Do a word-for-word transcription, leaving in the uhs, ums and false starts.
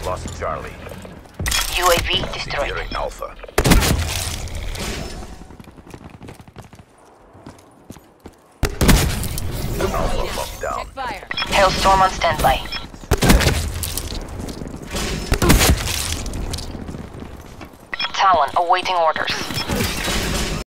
Lost Charlie. U A V destroyed. Securing Alpha. Alpha locked down. Check fire. Hailstorm on standby. Talon awaiting orders.